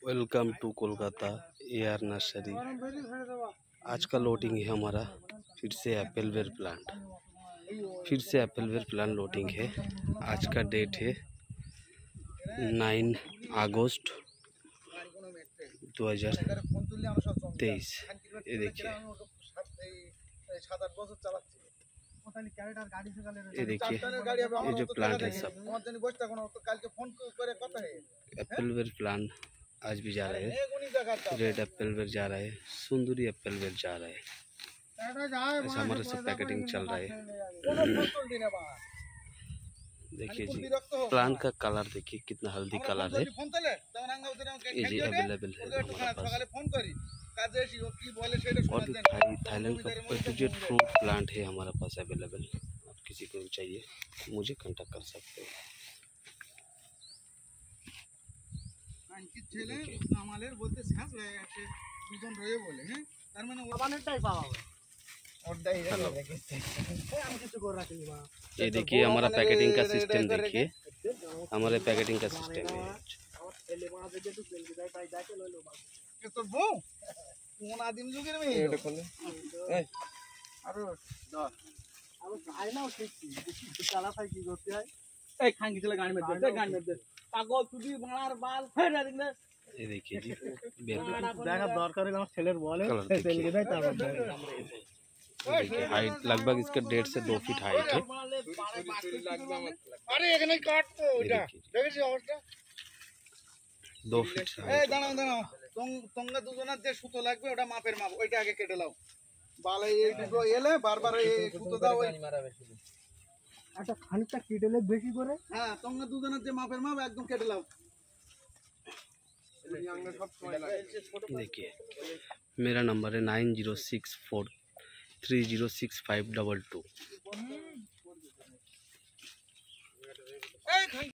Welcome to Kolkata AR nursery. आज का loading है हमारा फिर से एप्पलवेयर प्लांट लोडिंग है। आज का डेट है 9 अगस्त 2023। ये देखिए, ये जो प्लांट है सब एप्पलवेयर प्लांट आज भी जा रहे हैं। रेड एप्पलवेयर जा रहा है, सुंदरी एप्पलवेयर जा रहा है। ऐसा हमारा सब पैकेटिंग चल रहा है। देखिए जी, प्लांट का कलर देखिए कितना हल्दी कलर है। ये जी अवेलेबल है हमारे पास। और भी थाईलैंड का पोटेजेड फ्रूट प्लांट है हमारे पास अवेलेबल। आप किसी को भी चाहिए मुझे कांटेक्ट कर सकते हो। ये देखिए हमारा पैकेटिंग का सिस्टम, देखिए हमारे पैकेटिंग का सिस्टम है। ये देखिए जी, हाइट लगभग इसका 1.5 से 2 फीट हाइट है। 2 फीट তোমরা দুজনের যে সুতো লাগবে ওটা মাপের মাপ, ওইটা আগে কেটে নাও। বালে এই দুটো এলে বারবার এই সুতো দাও। আচ্ছা, খানিকটা কেটে লে বেশি করে। হ্যাঁ, তোমরা দুজনের যে মাপের মাপ একদম কেটে নাও। देखिए मेरा नंबर है 9064306522।